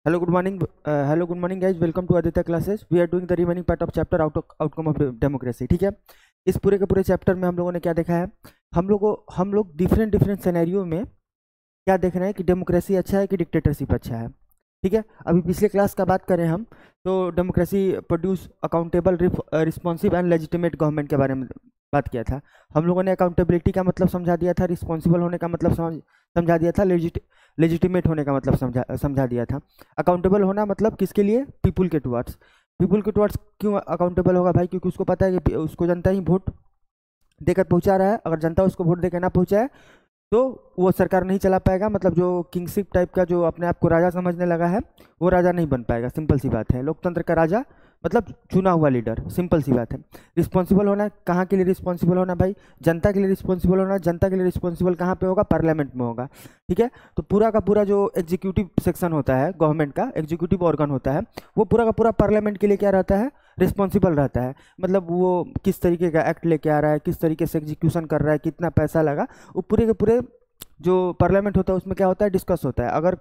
Hello, good morning, guys. Welcome to Aditya classes. We are doing the remaining part of chapter outcome of democracy. ठीक है, इस पूरे के पूरे chapter में हम लोगों ने क्या देखा है, हम लोग डिफरेंट सिनेरियो में क्या देख रहे हैं कि डेमोक्रेसी अच्छा है कि डिक्टेटरशिप अच्छा है। ठीक है, अभी पिछले क्लास का बात करें हम तो democracy produce accountable, responsive and legitimate government के बारे में बात किया था। हम लोगों ने अकाउंटेबिलिटी का मतलब समझा दिया था, रिस्पॉन्सिबल होने का मतलब समझा दिया था, लेजिटिमेट होने का मतलब समझा दिया था। अकाउंटेबल होना मतलब किसके लिए, पीपुल के टुवर्ड्स। पीपुल के टुवर्ड्स क्यों अकाउंटेबल होगा भाई, क्योंकि उसको पता है कि उसको जनता ही वोट देकर पहुंचा रहा है। अगर जनता उसको वोट देकर ना पहुंचाए तो वो सरकार नहीं चला पाएगा। मतलब जो किंगशिप टाइप का जो अपने आप को राजा समझने लगा है वो राजा नहीं बन पाएगा। सिंपल सी बात है, लोकतंत्र का राजा मतलब चुना हुआ लीडर। सिंपल सी बात है। रिस्पॉन्सिबल होना, कहाँ के लिए रिस्पॉन्सिबल होना भाई, जनता के लिए रिस्पॉन्सिबल होना। जनता के लिए रिस्पॉन्सिबल कहाँ पे होगा, पार्लियामेंट में होगा। ठीक है, तो पूरा का पूरा जो एग्जीक्यूटिव सेक्शन होता है, गवर्नमेंट का एग्जीक्यूटिव ऑर्गन होता है, वो पूरा का पूरा पार्लियामेंट के लिए क्या रहता है, रिस्पॉन्सिबल रहता है। मतलब वो किस तरीके का एक्ट लेके आ रहा है, किस तरीके से एग्जीक्यूशन कर रहा है, कितना पैसा लगा, वो पूरे के पूरे जो पार्लियामेंट होता है उसमें क्या होता है, डिस्कस होता है। अगर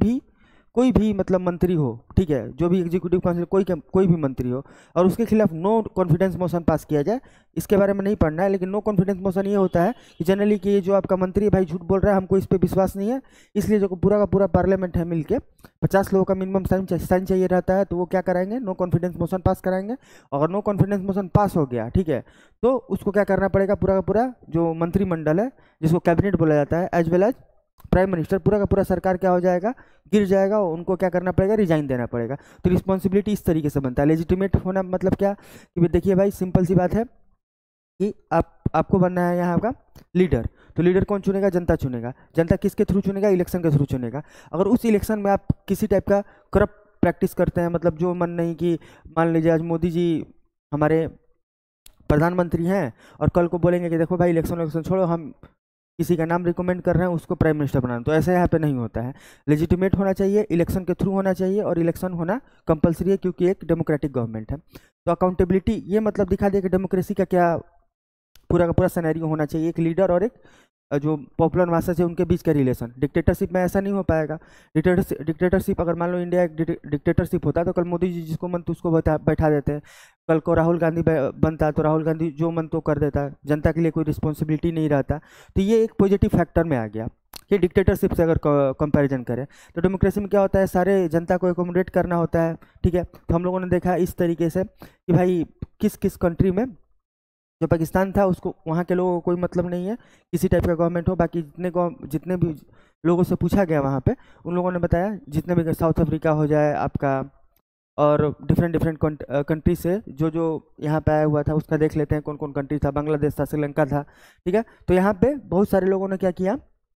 कोई भी मतलब मंत्री हो, ठीक है, जो भी एग्जीक्यूटिव काउंसिल कोई भी मंत्री हो और उसके खिलाफ नो कॉन्फिडेंस मोशन पास किया जाए, इसके बारे में नहीं पढ़ना है, लेकिन नो कॉन्फिडेंस मोशन ये होता है कि जनरली कि ये जो आपका मंत्री है भाई झूठ बोल रहा है, हमको इस पर विश्वास नहीं है, इसलिए जो पूरा का पूरा पार्लियामेंट है मिलके 50 लोगों का मिनिमम साइन चाहिए रहता है, तो वो क्या कराएंगे, नो कॉन्फिडेंस मोशन पास कराएंगे। अगर नो कॉन्फिडेंस मोशन पास हो गया, ठीक है, तो उसको क्या करना पड़ेगा, पूरा का पूरा जो मंत्रिमंडल है जिसको कैबिनेट बोला जाता है, as well as prime minister, पूरा का पूरा सरकार क्या हो जाएगा, गिर जाएगा। उनको क्या करना पड़ेगा, रिजाइन देना पड़ेगा। तो रिस्पॉन्सिबिलिटी इस तरीके से बनता है। लेजिटिमेट होना मतलब क्या कि देखिए भाई, सिंपल सी बात है कि आपको बनना है यहाँ का लीडर। तो लीडर कौन चुनेगा, जनता चुनेगा। जनता किसके थ्रू चुनेगा, इलेक्शन के थ्रू चुनेगा। अगर उस इलेक्शन में आप किसी टाइप का करप्ट प्रैक्टिस करते हैं, मतलब जो मन नहीं कि मान लीजिए आज मोदी जी हमारे प्रधानमंत्री हैं और कल को बोलेंगे कि देखो भाई इलेक्शन छोड़ो, हम किसी का नाम रिकमेंड कर रहे हैं उसको प्राइम मिनिस्टर बनाना, तो ऐसा यहाँ पे नहीं होता है। लेजिटिमेट होना चाहिए, इलेक्शन के थ्रू होना चाहिए, और इलेक्शन होना कंपलसरी है क्योंकि एक डेमोक्रेटिक गवर्नमेंट है। तो अकाउंटेबिलिटी ये मतलब दिखा दे कि डेमोक्रेसी का क्या पूरा का पूरा सिनेरियो होना चाहिए, एक लीडर और एक जो पॉपुलर मासेस है उनके बीच का रिलेशन। डिक्टेटरशिप में ऐसा नहीं हो पाएगा। डिक्टेटरशिप अगर मान लो इंडिया एक डिक्टेटरशिप होता है तो कल मोदी जी जिसको मन तो उसको बैठा देते हैं। कल को राहुल गांधी बनता तो राहुल गांधी जो मन तो कर देता, जनता के लिए कोई रिस्पॉन्सिबिलिटी नहीं रहता। तो ये एक पॉजिटिव फैक्टर में आ गया कि डिक्टेटरशिप से अगर कंपैरिजन करें तो डेमोक्रेसी में क्या होता है, सारे जनता को एकोमोडेट करना होता है। ठीक है, तो हम लोगों ने देखा इस तरीके से कि भाई किस किस कंट्री में, जो पाकिस्तान था उसको वहाँ के लोगों को कोई मतलब नहीं है किसी टाइप का गवर्नमेंट हो। बाकी जितने भी लोगों से पूछा गया वहाँ पे, उन लोगों ने बताया, जितने भी साउथ अफ्रीका हो जाए आपका और डिफरेंट कंट्री से जो जो यहाँ पे आया हुआ था उसका देख लेते हैं कौन कौन कंट्री था। बांग्लादेश था, श्रीलंका था। ठीक है, तो यहाँ पे बहुत सारे लोगों ने क्या किया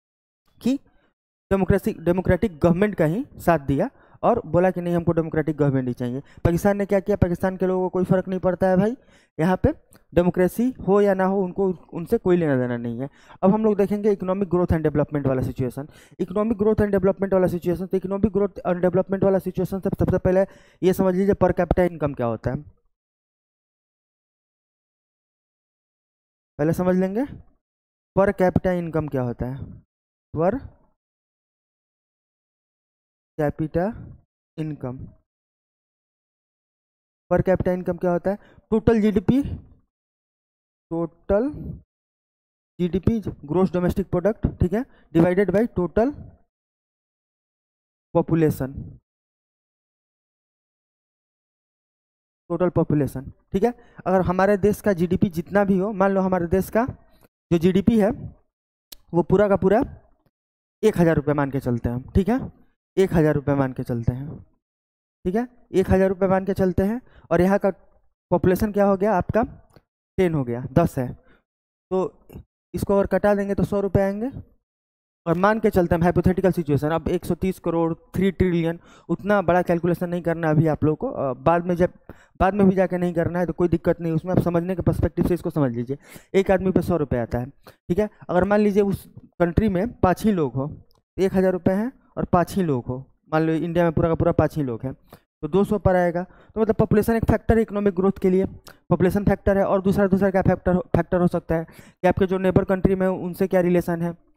कि डेमोक्रेटिक गवर्नमेंट का ही साथ दिया और बोला कि नहीं हमको डेमोक्रेटिक गवर्नमेंट ही चाहिए। पाकिस्तान ने क्या किया, पाकिस्तान के लोगों को कोई फर्क नहीं पड़ता है भाई, यहाँ पे डेमोक्रेसी हो या ना हो उनको उनसे कोई लेना देना नहीं है। अब हम लोग देखेंगे इकोनॉमिक ग्रोथ एंड डेवलपमेंट वाला situation. Economic growth and development वाला सिचुएशन, तो इकोनॉमिक ग्रोथ एंड डेवलपमेंट वाला सिचुएशन सबसे पहले ये समझ लीजिए पर कैपिटा इनकम क्या होता है, पहले समझ लेंगे पर कैपिटा इनकम क्या होता है। Per capita income, per capita income क्या होता है, total GDP gross domestic product, ठीक है, डिवाइडेड बाय टोटल पॉपुलेशन। ठीक है, अगर हमारे देश का जीडीपी जितना भी हो, मान लो हमारे देश का जो जीडीपी है वो पूरा का पूरा 1,000 रुपये मान के चलते हैं हम। ठीक है, 1,000 रुपये मान के चलते हैं। ठीक है, 1,000 रुपये मान के चलते हैं और यहाँ का पॉपुलेशन क्या हो गया आपका, 10 हो गया, 10 है। तो इसको अगर कटा देंगे तो 100 रुपये आएंगे। और मान के चलते हैं हाइपोथेटिकल सिचुएशन, अब 130 करोड़, 3 ट्रिलियन, उतना बड़ा कैलकुलेशन नहीं करना अभी आप लोगों को, बाद में भी जाके नहीं करना है तो कोई दिक्कत नहीं उसमें। आप समझने के पर्सपेक्टिव से इसको समझ लीजिए, एक आदमी पे 100 रुपये आता है। ठीक है, अगर मान लीजिए उस कंट्री में 5 ही लोग हो, 1,000 रुपये हैं और 5 ही लोग हो, मान लो इंडिया में पूरा का पूरा 5 ही लोग हैं, तो 200 पर आएगा। तो मतलब पॉपुलेशन एक फैक्टर है इकोनॉमिक ग्रोथ के लिए, पॉपुलेशन फैक्टर है। और दूसरा क्या फैक्टर हो सकता है कि आपके जो नेबर कंट्री में उनसे क्या रिलेशन है,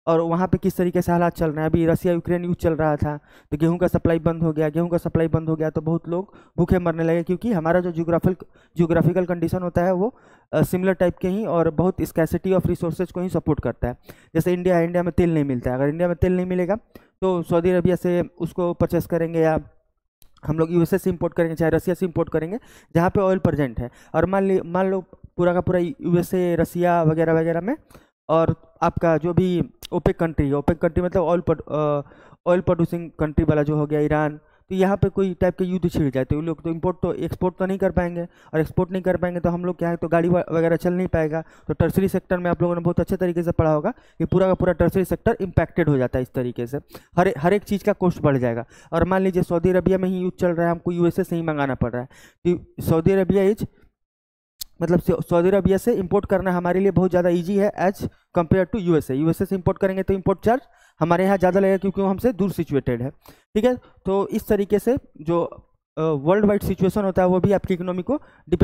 और वहाँ पे किस तरीके से हालात चल रहे हैं। अभी रसिया यूक्रेन युद्ध चल रहा था तो गेहूं का सप्लाई बंद हो गया, गेहूं का सप्लाई बंद हो गया तो बहुत लोग भूखे मरने लगे, क्योंकि हमारा जो जियोग्राफिकल कंडीशन होता है वो सिमिलर टाइप के ही और बहुत स्कैसिटी ऑफ रिसोर्सेज को ही सपोर्ट करता है। जैसे इंडिया है, इंडिया में तेल नहीं मिलता है, अगर इंडिया में तेल नहीं मिलेगा तो सऊदी अरबिया से उसको परचेस करेंगे, या हम लोग यूएसए से इंपोर्ट करेंगे, चाहे रसिया से इंपोर्ट करेंगे जहाँ पे ऑयल प्रेजेंट है। और मान लो पूरा का पूरा यूएसए, रसिया वगैरह वगैरह में, और आपका जो भी ओपेक कंट्री है, ओपेक कंट्री मतलब ऑयल प्रोड्यूसिंग कंट्री वाला जो हो गया ईरान, तो यहाँ पे कोई टाइप के युद्ध छिड़ जाए तो वो लोग तो एक्सपोर्ट तो नहीं कर पाएंगे, और एक्सपोर्ट नहीं कर पाएंगे तो हम लोग क्या है, तो गाड़ी वगैरह चल नहीं पाएगा। तो टर्सरी सेक्टर में आप लोगों ने बहुत अच्छे तरीके से पढ़ा होगा कि पूरा का पूरा टर्सरी सेक्टर इम्पैक्टेड हो जाता है। इस तरीके से हर एक चीज़ का कॉस्ट बढ़ जाएगा। और मान लीजिए सऊदी अरबिया में ही युद्ध चल रहा है, हमको यूएसए से ही मंगाना पड़ रहा है, तो सऊदी अरबिया मतलब सऊदी अरबिया से इंपोर्ट करना हमारे लिए बहुत ज़्यादा इजी है as compare to USA. USA से इंपोर्ट करेंगे तो इंपोर्ट चार्ज हमारे यहाँ ज़्यादा लगेगा, क्योंकि वो हमसे दूर सिचुएटेड है। ठीक है, तो इस तरीके से जो वर्ल्ड वाइड सिचुएशन होता है वो भी आपकी इकोनॉमी को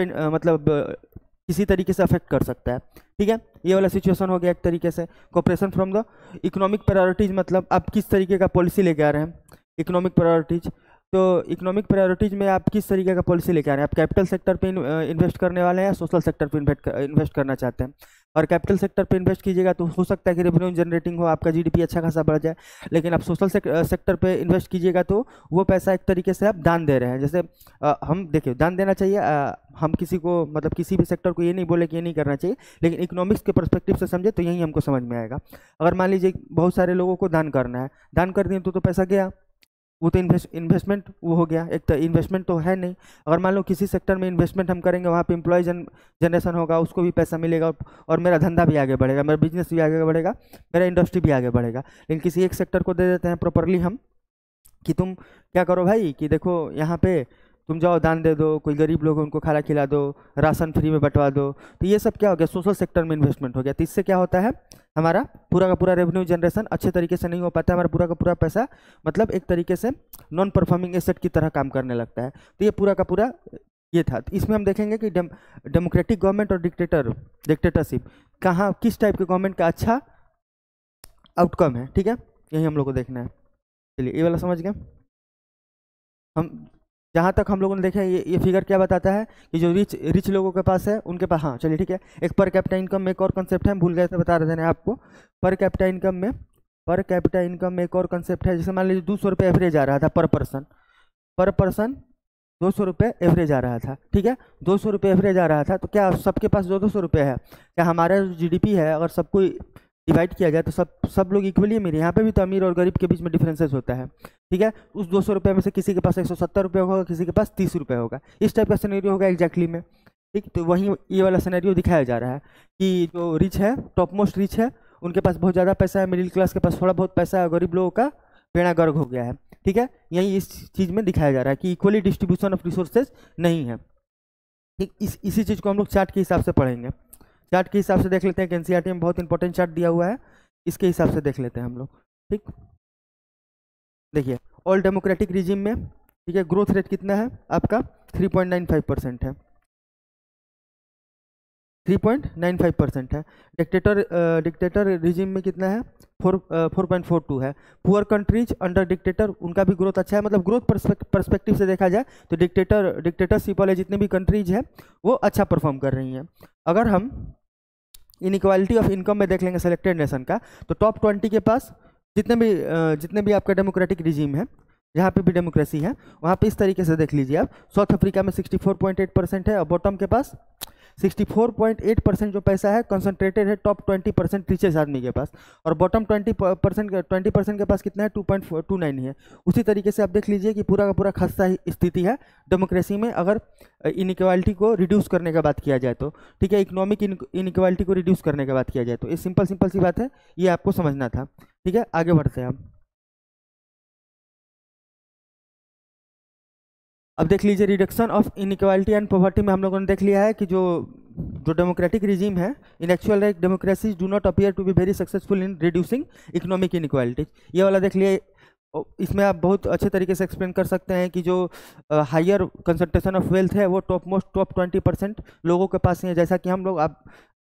किसी तरीके से अफेक्ट कर सकता है। ठीक है, ये वाला सिचुएशन हो गया एक तरीके से। Cooperation from the economic priorities, मतलब आप किस तरीके का पॉलिसी लेके आ रहे हैं। इकोनॉमिक प्रायोरिटीज, तो इकोनॉमिक प्रायोरिटीज में आप किस तरीके का पॉलिसी लेके आ रहे हैं। आप कैपिटल सेक्टर पे इन्वेस्ट करने वाले हैं या सोशल सेक्टर पे इन्वेस्ट करना चाहते हैं। और कैपिटल सेक्टर पे इन्वेस्ट कीजिएगा तो हो सकता है कि रेवेन्यू जनरेटिंग हो, आपका जीडीपी अच्छा खासा बढ़ जाए। लेकिन आप सोशल सेक्टर पे इन्वेस्ट कीजिएगा तो वो पैसा एक तरीके से आप दान दे रहे हैं। जैसे हम देखिए, दान देना चाहिए, हम किसी को मतलब किसी भी सेक्टर को ये नहीं बोले कि ये नहीं करना चाहिए, लेकिन इकोनॉमिक्स के पर्सपेक्टिव से समझे तो यही हमको समझ में आएगा। अगर मान लीजिए बहुत सारे लोगों को दान करना है, दान कर दिए तो पैसा गया, वो तो इन्वेस्टमेंट वो हो गया, एक तो इन्वेस्टमेंट तो है नहीं। अगर मान लो किसी सेक्टर में इन्वेस्टमेंट हम करेंगे, वहाँ पे एम्प्लॉय जनरेशन होगा, उसको भी पैसा मिलेगा और मेरा धंधा भी आगे बढ़ेगा, मेरा बिजनेस भी आगे बढ़ेगा, मेरा इंडस्ट्री भी आगे बढ़ेगा। लेकिन किसी एक सेक्टर को दे देते हैं प्रॉपरली हम कि तुम क्या करो भाई, कि देखो यहाँ पे तुम जाओ दान दे दो, कोई गरीब लोग उनको खाना खिला दो, राशन फ्री में बंटवा दो, तो ये सब क्या हो गया, सोशल सेक्टर में इन्वेस्टमेंट हो गया। तो इससे क्या होता है, हमारा पूरा का पूरा रेवेन्यू जनरेशन अच्छे तरीके से नहीं हो पाता है, हमारा पूरा का पूरा पैसा मतलब एक तरीके से नॉन परफॉर्मिंग एसेट की तरह काम करने लगता है। तो ये पूरा का पूरा ये था। तो इसमें हम देखेंगे कि डेमोक्रेटिक गवर्नमेंट और डिक्टेटरशिप कहाँ किस टाइप के गवर्नमेंट का अच्छा आउटकम है। ठीक है, यही हम लोग को देखना है। चलिए ये वाला समझ गए हम। जहाँ तक हम लोगों ने देखा है, ये फिगर क्या बताता है कि जो रिच लोगों के पास है उनके पास, हाँ चलिए ठीक है, एक पर कैपिटा इनकम में एक और कंसेप्ट है, हम भूल गए थे बता रहे थे आपको। पर कैपिटा इनकम में एक और कंसेप्ट है। जैसे मान लीजिए 200 रुपये एवरेज आ रहा था पर पर्सन 200 रुपये एवरेज आ रहा था। ठीक है, 200 रुपये एवरेज आ रहा था, तो क्या सबके पास 200 रुपये है? क्या हमारा जो जीडीपी है अगर सबको डिवाइड किया जाए तो सब लोग इक्वली अमीर है? यहाँ पे भी तो अमीर और गरीब के बीच में डिफरेंसेस होता है। ठीक है, उस 200 रुपये में से किसी के पास 170 रुपये होगा, किसी के पास 30 रुपये होगा, इस टाइप का सिनेरियो होगा एग्जैक्टली में। ठीक, तो वहीं ये वाला सिनेरियो दिखाया जा रहा है कि जो रिच है, टॉप मोस्ट रिच है, उनके पास बहुत ज़्यादा पैसा है, मिडिल क्लास के पास थोड़ा बहुत पैसा है, गरीब लोगों का बेड़ा गर्क हो गया है। ठीक है, यही इस चीज़ में दिखाया जा रहा है कि इक्वली डिस्ट्रीब्यूशन ऑफ रिसोर्सेज नहीं है। ठीक, इसी चीज़ को हम लोग चार्ट के हिसाब से पढ़ेंगे। चार्ट के हिसाब से देख लेते हैं कि एनसीईआरटी में बहुत इंपॉर्टेंट चार्ट दिया हुआ है, इसके हिसाब से देख लेते हैं हम लोग। ठीक, देखिए ऑल डेमोक्रेटिक रिजिम में, ठीक है, ग्रोथ रेट कितना है आपका? 3.95% है, 3.95% है। डिक्टेटर रिजिम में कितना है? 4.42 है। पुअर कंट्रीज अंडर डिक्टेटर, उनका भी ग्रोथ अच्छा है, मतलब ग्रोथ परस्पेक्टिव से देखा जाए तो डिक्टेटरशिप वाले जितने भी कंट्रीज हैं वो अच्छा परफॉर्म कर रही हैं। अगर हम इनइक्वालिटी ऑफ इनकम में देख लेंगे सेलेक्टेड नेशन का, तो टॉप 20 के पास जितने भी आपका डेमोक्रेटिक रिजीम है, जहाँ पे भी डेमोक्रेसी है, वहाँ पे इस तरीके से देख लीजिए आप। साउथ अफ्रीका में 64.8% है, और बॉटम के पास 64.8% जो पैसा है कंसंट्रेटेड है टॉप 20% रिचेस्ट आदमी के पास, और बॉटम 20% के पास कितना है? 2.29 है। उसी तरीके से आप देख लीजिए कि पूरा का पूरा खस्ता स्थिति है डेमोक्रेसी में, अगर इनइक्वालिटी को रिड्यूस करने का बात किया जाए तो। ठीक है, इकोनॉमिक इनइक्वालिटी को रिड्यूस करने का बात किया जाए तो। ये सिंपल सी बात है, ये आपको समझना था। ठीक है, आगे बढ़ते हैं हम। अब देख लीजिए reduction of inequality and poverty में हम लोगों ने देख लिया है कि जो डेमोक्रेटिक रिजीम है, in actual like democracies do not appear to be very successful in reducing economic inequality. ये वाला देख लिए, इसमें आप बहुत अच्छे तरीके से एक्सप्लेन कर सकते हैं कि जो हायर कंसंट्रेशन ऑफ वेल्थ है वो टॉप 20% लोगों के पास ही है। जैसा कि हम लोग आप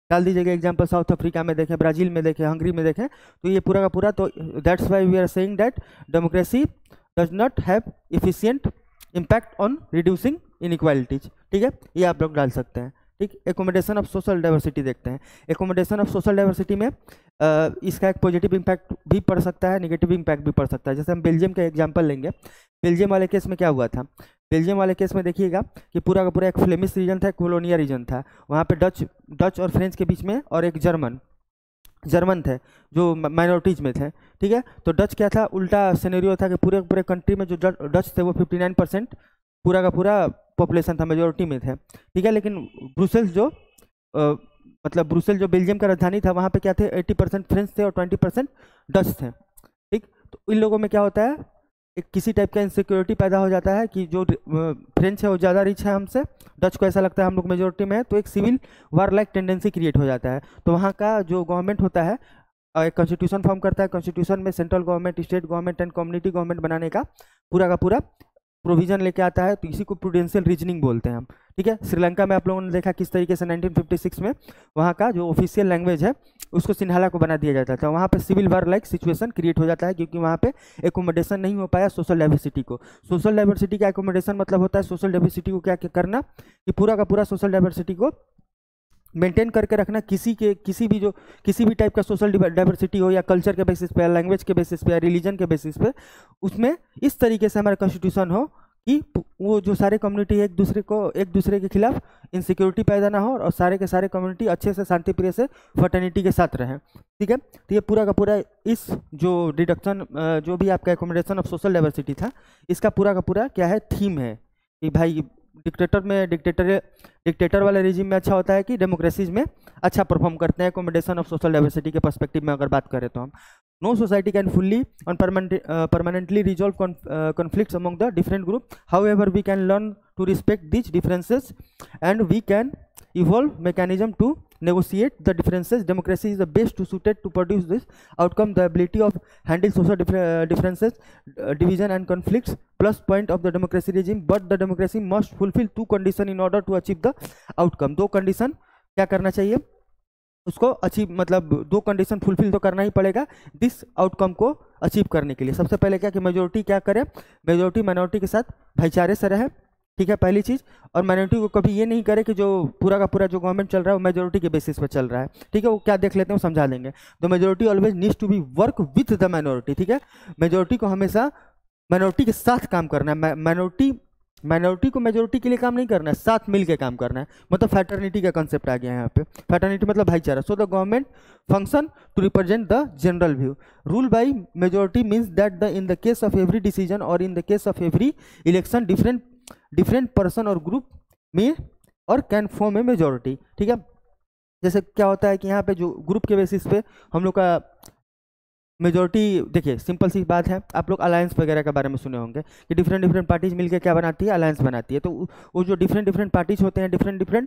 डाल दीजिएगा एग्जाम्पल, साउथ अफ्रीका में देखें, ब्राज़ील में देखें, हंगरी में देखें, तो ये पूरा का पूरा, तो that's why we are saying that democracy does not have efficient impact on reducing inequalities. ठीक है, ये आप लोग डाल सकते हैं। ठीक, एकोमोडेशन ऑफ सोशल डाइवर्सिटी देखते हैं। एकोमोडेशन ऑफ सोशल डाइवर्सिटी में इसका एक पॉजिटिव इम्पैक्ट भी पड़ सकता है, नेगेटिव इम्पैक्ट भी पड़ सकता है। जैसे हम बेल्जियम का एग्जांपल लेंगे, बेल्जियम वाले केस में क्या हुआ था, बेल्जियम वाले केस में देखिएगा कि पूरा का पूरा एक फ्लेमिश रीजन था, कोलोनिया रीजन था, वहाँ पे डच और फ्रेंच के बीच में, और एक जर्मन थे जो माइनॉरिटीज में थे। ठीक है, तो डच क्या था, उल्टा सिनेरियो था कि पूरे पूरे कंट्री में जो डच थे वो 59% पूरा का पूरा पॉपुलेशन था, मेजोरिटी में थे। ठीक है, लेकिन ब्रुसेल्स जो मतलब ब्रुसेल जो बेल्जियम का राजधानी था, वहाँ पे क्या थे, 80% फ्रेंच थे और 20% डच थे। ठीक, तो इन लोगों में क्या होता है, एक किसी टाइप का इनसिक्योरिटी पैदा हो जाता है कि जो फ्रेंच है वो ज़्यादा रिच है हमसे, डच को ऐसा लगता है हम लोग मेजोरिटी में है, तो एक civil war like tendency create हो जाता है। तो वहाँ का जो गवर्नमेंट होता है एक कॉन्स्टिट्यूशन फॉर्म करता है, कॉन्स्टिट्यूशन में central government, state government and community government बनाने का पूरा प्रोविजन लेके आता है, तो इसी को प्रूडेंशियल रीजनिंग बोलते हैं हम। ठीक है, श्रीलंका में आप लोगों ने देखा किस तरीके से 1956 में वहाँ का जो ऑफिशियल लैंग्वेज है उसको सिन्हाला को बना दिया जाता था। वहाँ पे civil war like situation create हो जाता है, क्योंकि वहाँ पे एकोमोडेशन नहीं हो पाया सोशल डाइवर्सिटी को। सोशल डाइवर्सिटी का एकोमोडेशन मतलब होता है सोशल डाइवर्सिटी को क्या करना, कि पूरा का पूरा सोशल डाइवर्सिटी को मेंटेन करके रखना, किसी भी टाइप का सोशल डाइवर्सिटी हो, या कल्चर के बेसिस पे, या लैंग्वेज के बेसिस पे, या रिलीजन के बेसिस पे, उसमें इस तरीके से हमारा कॉन्स्टिट्यूशन हो कि वो जो सारे कम्युनिटी एक दूसरे के खिलाफ इनसिक्योरिटी पैदा ना हो, और सारे के सारे कम्युनिटी अच्छे से शांति प्रिय से फर्टर्निटी के साथ रहें। ठीक है, तो ये पूरा का पूरा इस जो डिडक्शन जो भी आपका एकोमोडेशन ऑफ सोशल डाइवर्सिटी था, इसका पूरा का पूरा क्या है, थीम है कि भाई डिक्टेटर वाले रिजीम में अच्छा होता है कि डेमोक्रेसीज में अच्छा परफॉर्म करते हैं एकोमोडेशन ऑफ सोशल डाइवर्सिटी के पर्सपेक्टिव में अगर बात करें तो हम। No society can fully or permanently resolve conflicts among the different group, however we can learn to respect this differences and we can evolve mechanism to negotiate the differences. Democracy is the best to suited to produce this outcome. The ability of handle social differences, division and conflicts plus point of the democracy regime, but the democracy must fulfill two conditions in order to achieve the outcome. दो condition क्या करना चाहिए उसको achieve, मतलब दो condition fulfil तो करना ही पड़ेगा दिस आउटकम को अचीव करने के लिए। सबसे पहले क्या कि मेजोरिटी क्या करे, मेजोरिटी माइनॉरिटी के साथ भाईचारे से रहे। ठीक है, पहली चीज़। और माइनॉरिटी को कभी ये नहीं करे कि जो पूरा का पूरा जो गवर्नमेंट चल रहा है वो मेजोरिटी के बेसिस पे चल रहा है। ठीक है, वो क्या देख लेते हैं वो समझा देंगे। तो majority always needs to be work with the minority. ठीक है, मेजोरिटी को हमेशा माइनॉरिटी के साथ काम करना है। माइनॉरिटी को मेजोरिटी के लिए काम नहीं करना है, साथ मिल के काम करना है। मतलब फैटर्निटी का कंसेप्ट आ गया है यहाँ पे। फैटर्निटी मतलब भाईचारा। So the government function to represent the general view. Rule by majority means that the in the case of every decision or in the case of every election different person or group में or can form A majority. ठीक है, जैसे क्या होता है कि यहाँ पे जो ग्रुप के बेसिस पे हम लोग का मेजोरिटी, देखिए सिंपल सी बात है, आप लोग अलायंस वगैरह के बारे में सुने होंगे कि डिफरेंट पार्टीज मिलकर क्या बनाती है, अलायंस बनाती है। तो वो जो डिफरेंट पार्टीज होते हैं, डिफरेंट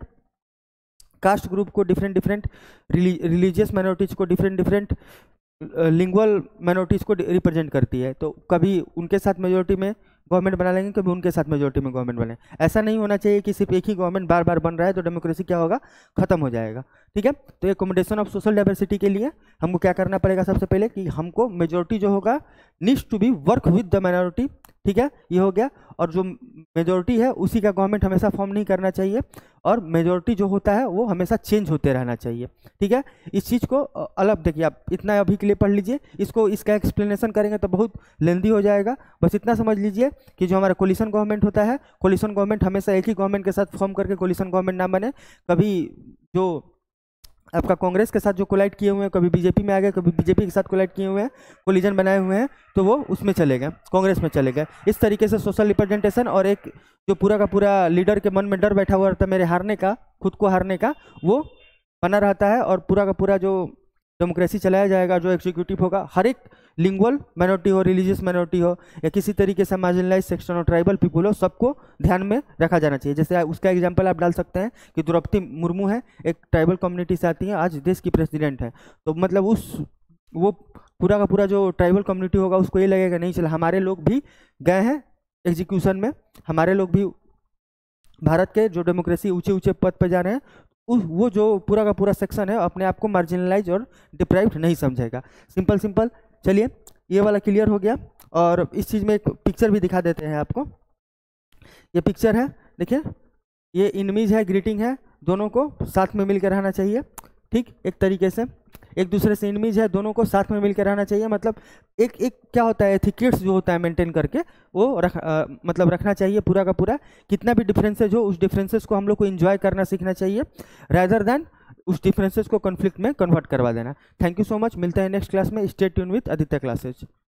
कास्ट ग्रुप को, डिफरेंट रिलीजियस माइनॉरिटीज को, डिफरेंट लिंगुअल माइनॉरिटीज को रिप्रेजेंट करती है। तो कभी उनके साथ मेजोरिटी में गवर्नमेंट बना लेंगे, कभी उनके साथ मेजोरिटी में गवर्नमेंट बने। ऐसा नहीं होना चाहिए कि सिर्फ एक ही गवर्नमेंट बार बार बन रहा है तो डेमोक्रेसी क्या होगा, खत्म हो जाएगा। ठीक है, तो एकोमोडेशन ऑफ सोशल डाइवर्सिटी के लिए हमको क्या करना पड़ेगा, सबसे पहले कि हमको मेजोरिटी जो होगा needs to be work with the minority. ठीक है, ये हो गया। और जो मेजोरिटी है उसी का गवर्नमेंट हमेशा फॉर्म नहीं करना चाहिए, और मेजोरिटी जो होता है वो हमेशा चेंज होते रहना चाहिए। ठीक है, इस चीज़ को अलग देखिए, आप इतना अभी के लिए पढ़ लीजिए, इसका एक्सप्लेनेशन करेंगे तो बहुत लेंदी हो जाएगा। बस इतना समझ लीजिए कि जो हमारा कोलिशन गवर्नमेंट होता है, कोलिशन गवर्नमेंट हमेशा एक ही गवर्नमेंट के साथ फॉर्म करके कोलिशन गवर्नमेंट ना बने। कभी जो आपका कांग्रेस के साथ जो कोलाइड किए हुए हैं, कभी बीजेपी में आ गए, कभी बीजेपी के साथ कोलाइड किए हुए हैं, कोलिजन बनाए हुए हैं, तो वो उसमें चले गए, कांग्रेस में चले गए। इस तरीके से सोशल रिप्रेजेंटेशन और एक जो पूरा का पूरा लीडर के मन में डर बैठा हुआ रहता है मेरे हारने का, खुद को हारने का, वो बना रहता है। और पूरा का पूरा जो डेमोक्रेसी चलाया जाएगा, जो एग्जीक्यूटिव होगा, हर एक लिंगुअल माइनॉरिटी हो, रिलीजियस माइनॉरिटी हो, या किसी तरीके से मार्जिनलाइज सेक्शन और ट्राइबल पीपल हो, सबको ध्यान में रखा जाना चाहिए। जैसे उसका एग्जांपल आप डाल सकते हैं कि द्रौपदी मुर्मू है, एक ट्राइबल कम्युनिटी से आती है, आज देश की प्रेसिडेंट है। तो मतलब वो पूरा का पूरा जो ट्राइबल कम्युनिटी होगा उसको ये लगेगा नहीं चला, हमारे लोग भी गए हैं एग्जीक्यूशन में, हमारे लोग भी भारत के जो डेमोक्रेसी ऊंचे पद पर जा रहे हैं, वो जो पूरा का पूरा सेक्शन है अपने आप को मार्जिनलाइज और डिप्राइव्ड नहीं समझेगा। Simple simple. चलिए ये वाला क्लियर हो गया। और इस चीज़ में एक पिक्चर भी दिखा देते हैं आपको। ये पिक्चर है, देखिए ये इनमीज है, ग्रीटिंग है, दोनों को साथ में मिलकर रहना चाहिए। ठीक, एक तरीके से एक दूसरे से इनमीज है, दोनों को साथ में मिलकर रहना चाहिए। मतलब एक एक क्या होता है, एथिकेट्स जो होता है मेंटेन करके वो मतलब रखना चाहिए पूरा का पूरा। कितना भी डिफरेंसेज हो उस डिफरेंसेस को हम लोग को एंजॉय करना सीखना चाहिए, रादर देन उस डिफरेंसेस को कॉन्फ्लिक्ट में कन्वर्ट करवा देना। थैंक यू सो मच, मिलते हैं नेक्स्ट क्लास में। Stay tune with Aditya classes.